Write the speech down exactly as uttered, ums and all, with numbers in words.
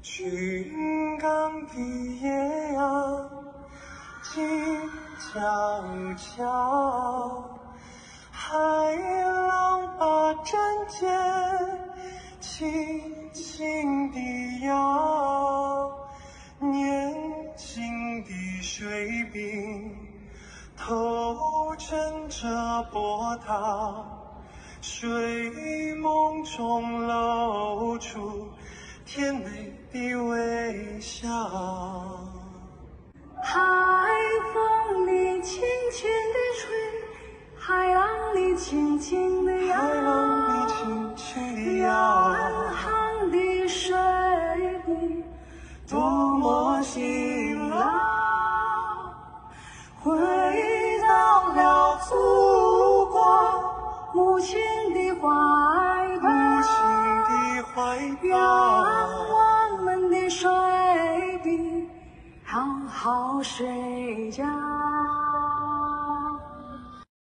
群岗的夜阳静悄悄，海浪把针尖轻轻地摇，年轻的水兵头枕着波涛，睡梦中露出甜美的微笑。 海风里轻轻地吹，海浪里轻轻地摇， 海浪里轻轻地摇， 远航的水兵多么辛劳， 回到了祖国母亲的怀抱， 母亲的怀愿抱。 我们的水兵好好睡觉。